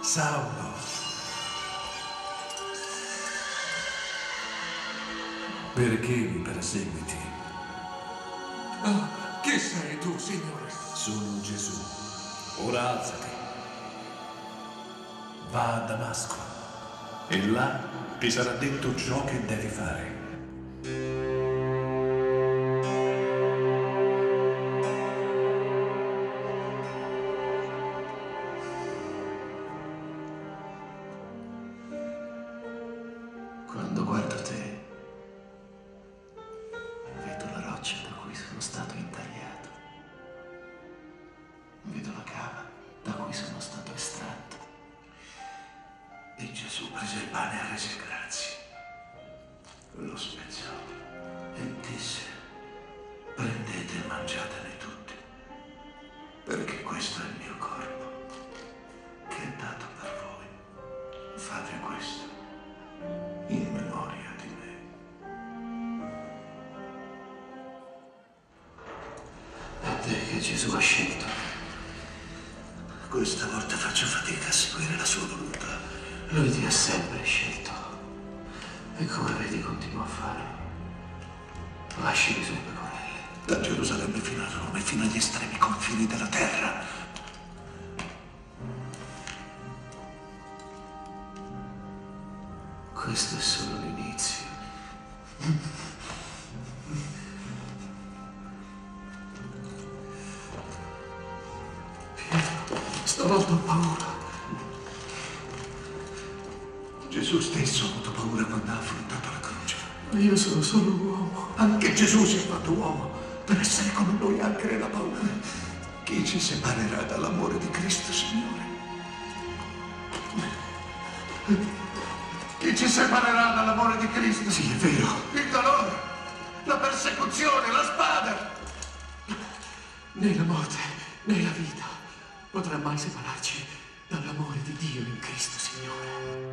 Saulo, perché mi perseguiti? Chi sei tu, Signore? Sono Gesù. Ora alzati. Va a Damasco e là ti sarà detto ciò che devi fare. Quando guardo te, vedo la roccia da cui sono stato intagliato. Vedo la cava da cui sono stato estratto. E Gesù prese il pane e rese grazie. Lo spezzò e disse: prendete e mangiatene tutti, perché questo è il mio corpo, che è dato per voi. Fate questo in memoria di me. È te che Gesù ha scelto. Questa volta faccio fatica a seguire la sua volontà. Lui ti ha sempre scelto. E come vedi continua a fare. Lasci le sue pecorelle. Da Gerusalemme fino a Roma e fino agli estremi confini della terra. Questo è solo l'inizio. Pietro, stavolta ho paura. Gesù stesso ha avuto paura quando ha affrontato la croce. Ma io sono solo un uomo. Anche Gesù si è fatto uomo per essere come noi anche nella paura. Chi ci separerà dall'amore di Cristo, Signore? Chi ci separerà dall'amore di Cristo? Sì, è vero. Il dolore, la persecuzione, la spada. Né la morte, né la vita potrà mai separarci dall'amore di Dio in Cristo, Signore.